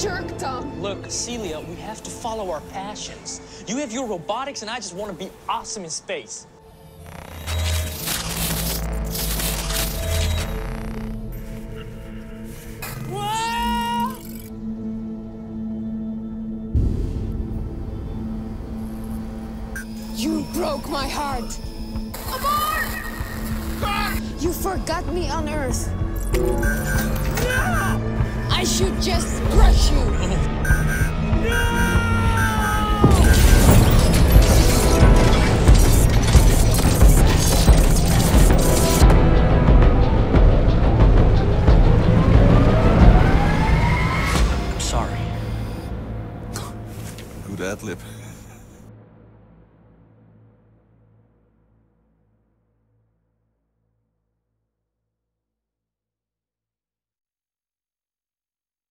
jerk, Tom. Look, Celia, we have to follow our passions. You have your robotics, and I just want to be awesome in space. Whoa! You broke my heart. Abort! You forgot me on Earth. I should just crush you. I'm sorry. Good ad lib.